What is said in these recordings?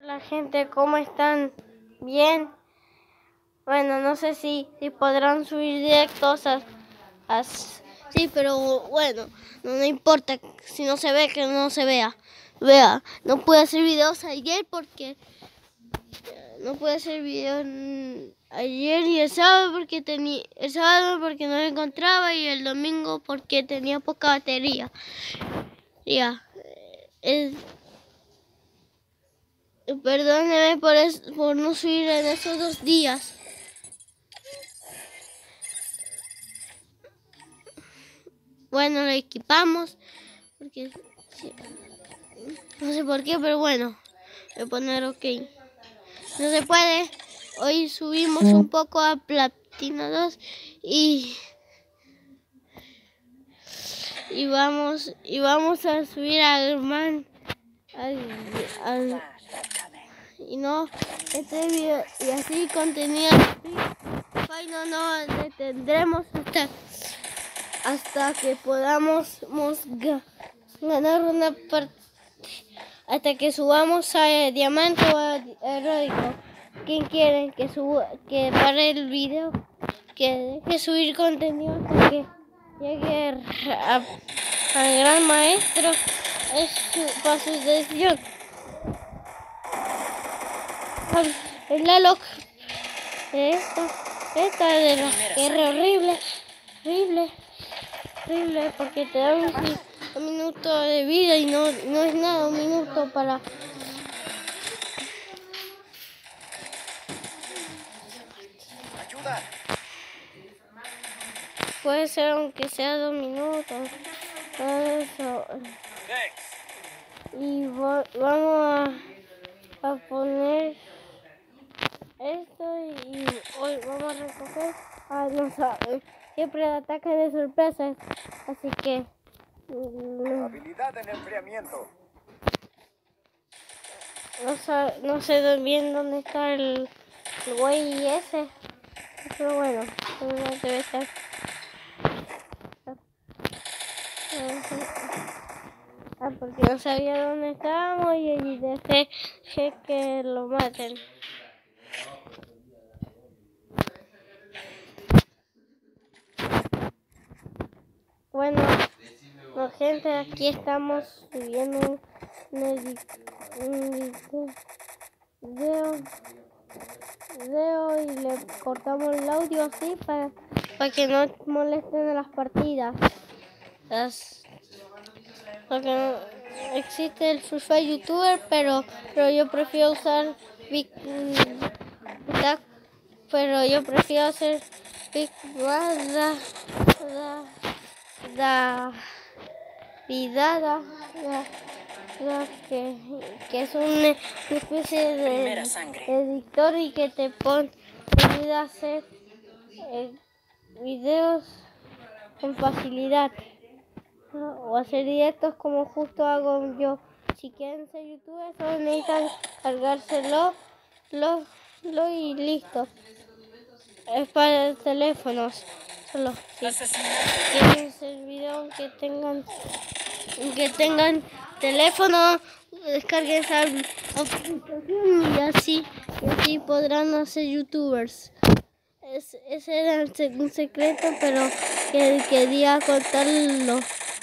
La gente, ¿cómo están? ¿Bien? Bueno, no sé si podrán subir directos sí, pero bueno, no importa. Si no se ve, que no se vea. No pude hacer videos ayer porque no pude hacer videos ayer y el sábado porque no lo encontraba y el domingo porque tenía poca batería. Ya, perdóneme por no subir en esos 2 días. Bueno, lo equipamos porque no sé por qué, pero bueno, voy a poner OK. No se puede. Hoy subimos un poco a Platino 2 y vamos a subir al man y no este video y así contenido no detendremos hasta que podamos ganar una partida, hasta que subamos a diamante o a heroico. ¿Quién quiere que pare el video? Que deje subir contenido hasta que llegue al gran maestro. Para su decisión. Es la loca. Esta de la guerra horrible, porque te da un minuto de vida y no es nada, un minuto para... ¡Ayuda! Puede ser aunque sea 2 minutos. Eso. Y vamos a poner esto y hoy vamos a recoger siempre ataques de sorpresa, así que Habilidad en enfriamiento. no sé bien dónde está el güey ese, pero bueno, debe estar. Porque no sabía dónde estábamos y dejé que lo maten. Bueno, gente, aquí estamos subiendo un video y le cortamos el audio así para que no molesten a las partidas. Porque no existe el Free Fire YouTuber, pero yo prefiero usar pero yo prefiero hacer Big que es una especie de editor y que te ayuda a hacer videos con facilidad, ¿no? O hacer directos como justo hago yo. Si quieren ser youtubers solo necesitan cargárselo y listo. Es para teléfonos solo. Si quieren hacer videos que tengan teléfono, descarguen esa aplicación y así podrán hacer youtubers. Ese era un secreto, pero quería contarlo.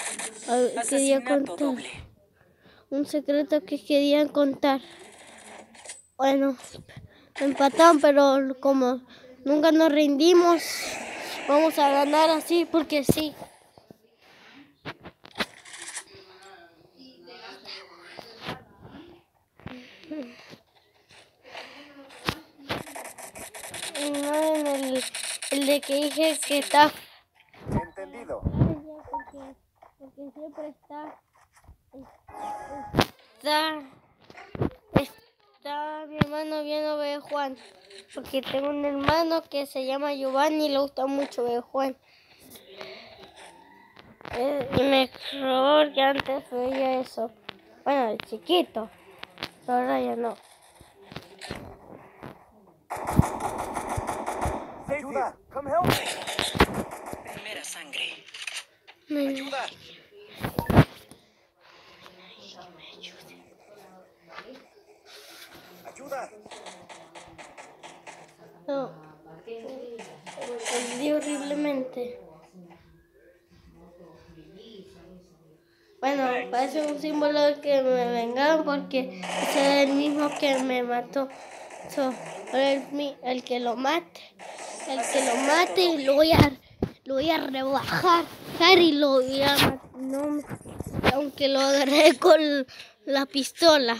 Un secreto que querían contar. Bueno, empataron, pero como nunca nos rendimos, vamos a ganar así porque sí. Y no en el de que dije que está... Entendido. Porque siempre está mi hermano viendo Bebé Juan. Porque tengo un hermano que se llama Giovanni y le gusta mucho Bebé Juan. Y mejor que antes veía eso. Bueno, de chiquito. Pero ahora ya no. ¡Ayuda! ¡Come help me! Primera sangre. ¡Ayuda! Ayuda. No. Perdí horriblemente. Bueno, parece un símbolo de que me vengaron porque ese es el mismo que me mató. El que lo mate. El que lo mate lo voy a rebajar y lo voy a matar. No, aunque lo agarré con la pistola.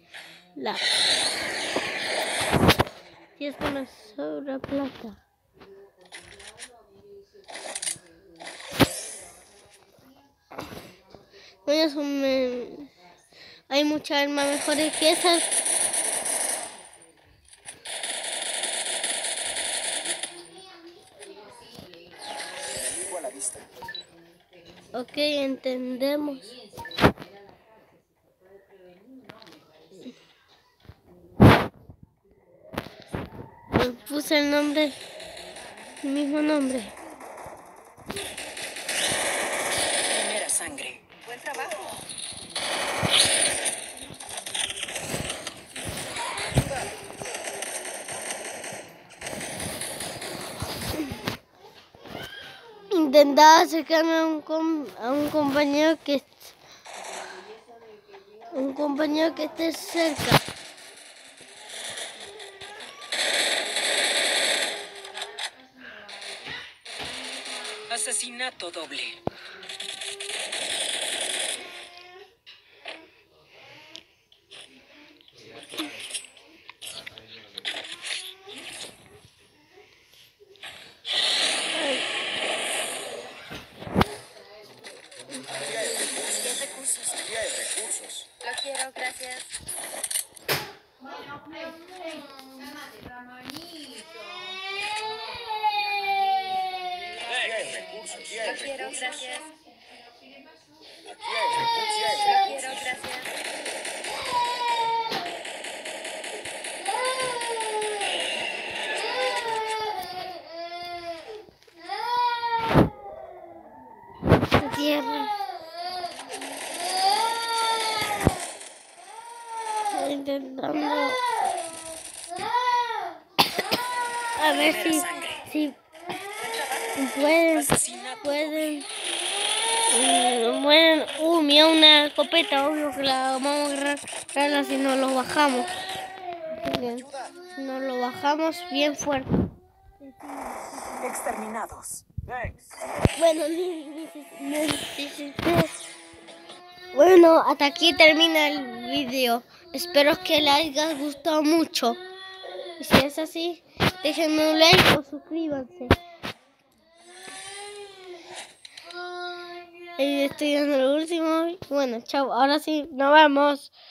Y es que me sobra plata. Hay muchas armas mejores que esas. Enemigo a la vista. Ok, entendemos. Me puse el mismo nombre. Primera sangre. Buen trabajo. Intentaba acercarme a un compañero que esté cerca. Asesinato doble. Aquí hay recursos. Lo quiero, gracias. Aquí hay recursos. Aquí hay Lo quiero, recursos. gracias. Aquí hay recursos. Lo quiero, gracias. Tierra. Intentando a ver si pueden. Mira una escopeta, obvio que la vamos a agarrar si no lo bajamos. Ayuda. Si no lo bajamos bien fuerte. Exterminados. Thanks. Bueno, bueno, hasta aquí termina el video. Espero que les haya gustado mucho. Y si es así, déjenme un like o suscríbanse. Y estoy dando lo último. Bueno, chao. Ahora sí, nos vemos.